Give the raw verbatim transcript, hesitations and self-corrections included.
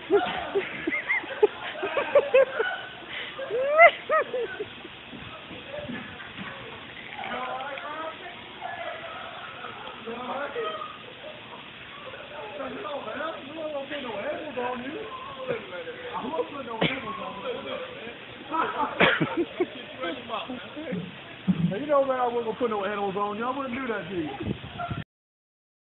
Now, you know, man, I wasn't gonna put no animals on you. I wouldn't do that to you.